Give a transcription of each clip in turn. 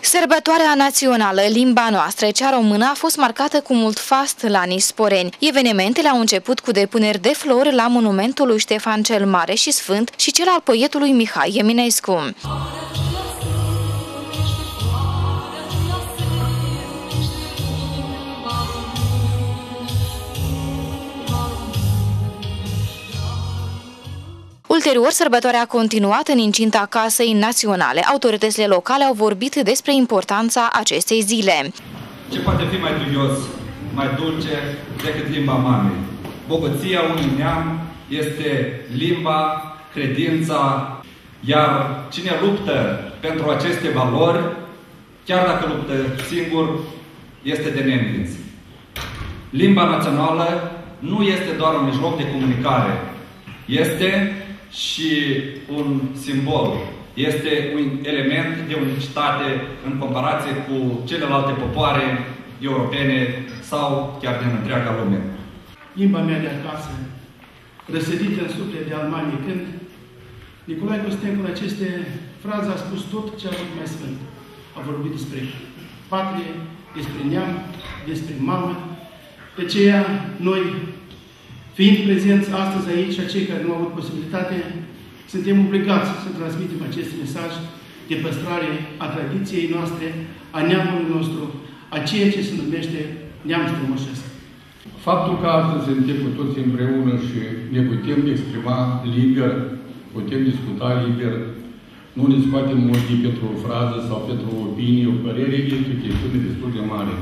Sărbătoarea națională Limba Noastră, cea română, a fost marcată cu mult fast la Nisporeni. Evenimentele au început cu depuneri de flori la monumentul lui Ștefan cel Mare și Sfânt și cel al poetului Mihai Eminescu. Ulterior, sărbătoarea a continuat în incinta Casei Naționale. Autoritățile locale au vorbit despre importanța acestei zile. Ce poate fi mai duios, mai dulce decât limba mamei? Bogăția unui neam este limba, credința, iar cine luptă pentru aceste valori, chiar dacă luptă singur, este de neînvins. Limba națională nu este doar un mijloc de comunicare, este și un simbol. Este un element de unicitate în comparație cu celelalte popoare europene sau chiar din întreaga lume. Limba mea de acasă, răsădită în suflet de Almanii când Nicolae Costencu în aceste fraze a spus tot ce a fost mai sfânt. A vorbit despre patrie, despre neam, despre mamă. De aceea, noi, fiind prezenți astăzi aici, și cei care nu au avut posibilitate, suntem obligați să transmitem acest mesaj de păstrare a tradiției noastre, a neamului nostru, a ceea ce se numește neam strămoșesc. Faptul că astăzi suntem cu toți împreună și ne putem exprima liber, putem discuta liber, nu ne scoatem ochii pentru o frază sau pentru o opinie, o părere, este o chestiune destul de mare.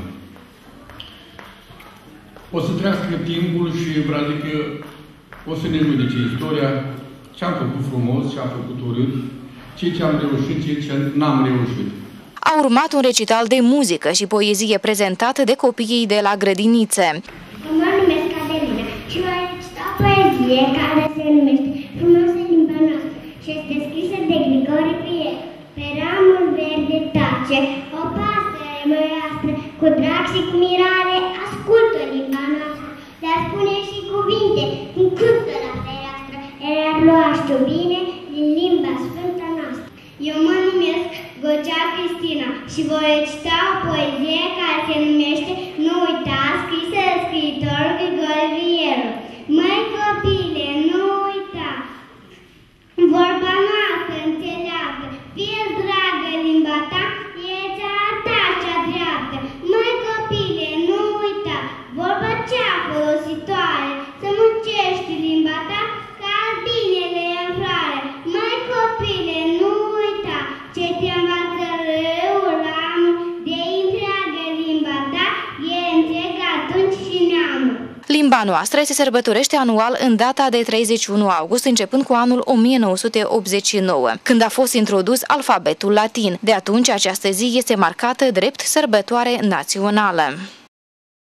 O să trească timpul și vreau că o să ne judece istoria, ce am făcut frumos, ce am făcut urât, ce am reușit, ce n-am reușit. A urmat un recital de muzică și poezie prezentată de copiii de la grădinițe. Mă numesc Adelina și voi recita o poezie care se numește Frumoasă limba noastră și este scrisă de Grigore Pier. Pe ramul verde tace o pasăre măreastră, cu drag și cu mirare ascultă limba noastră, dar spune și cuvinte cum cântă la fereastră, iar lua știu bine din limba sfântă noastră. Eu mă numesc Gocea Cristina și voi recita o poezie care se numește Nu uita, scrisă de scriitorul Grigore Pier. Măi copile, nu uita, vorba noastră înțeleaptă, fie dragă limba ta, e țara ta cea dreaptă. Măi copile, nu uita, vorba cea folositoare, să muncești limba ta, ca binele în floare. Măi copile, nu uita, ce te învață râul ramul, de întreagă limba ta, e întreg atunci și neamul. Limba Noastră se sărbătorește anual în data de 31 august, începând cu anul 1989, când a fost introdus alfabetul latin. De atunci, această zi este marcată drept sărbătoare națională.